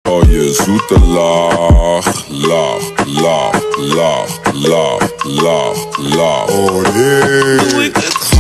Oh, je zoete lach, lach, lach, lach, lach, lach, lach. Oh nee. Doe ik het